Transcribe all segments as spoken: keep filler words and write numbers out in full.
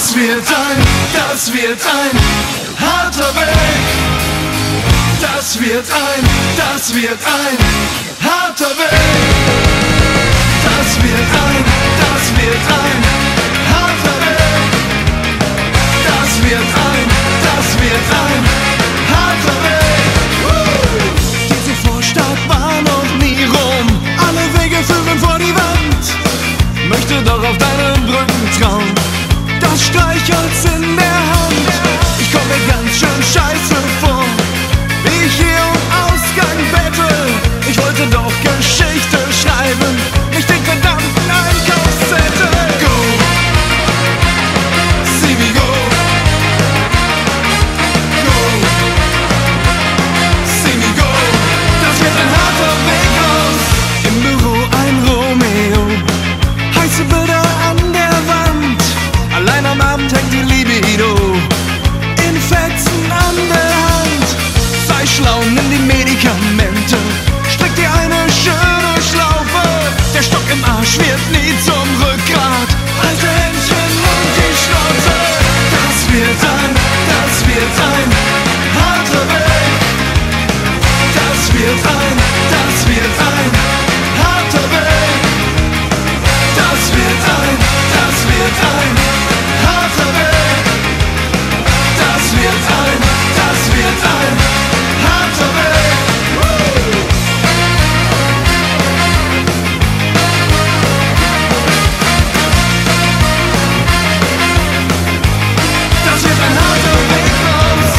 Das wird ein, das wird ein harter Weg. Das wird ein, das wird ein harter Weg. Das wird ein, das wird ein harter Weg. Das wird ein, das wird ein harter Weg. Uh! Diese Vorstadt war noch nie Rom. Alle Wege führen vor die Wand. Möchte doch auf deine Brücken trauen. Das Streichholz in der Hand. Ich komm mir ganz schön scheiße vor, wie ich hier um Ausgang bette. Ich wollte doch Geschichte schreiben, nicht den verdammten Einkaufszettel. Go, see me go. Go, see me go. Das wird ein harter Weg raus. Im Büro ein Romeo, heiße Bilder an der Wand. Allein am Abend hängt die Libido in Fetzen an der Hand. Sei schlau, nimm die Medikamente, strick dir eine schöne Schlaufe. Der Stock im Arsch wird nie zum Rückgrat. Alte Händchen und die Schnauze. Das wird ein, das wird ein harter Weg. Das wird ein, das wird ein harter Weg. Das wird ein, das wird ein harter Weg. Das wird ein, das wird ein harter Weg. Uh! Das wird ein harter Weg raus.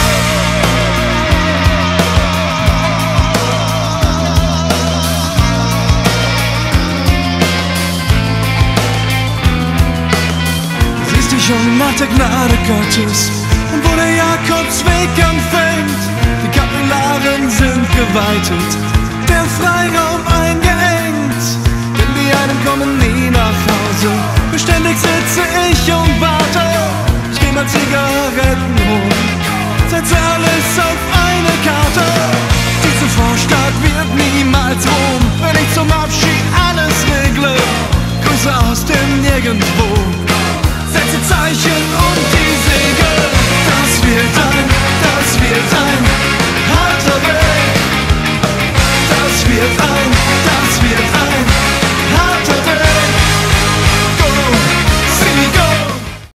Siehst du schon nach der Gnade Gottes und wo der Jakobsweg anfängt? Die Kapillaren sind geweitet, der Freiraum eingeengt. Denn die einen kommen nie nach Hause, beständig sitze ich und warte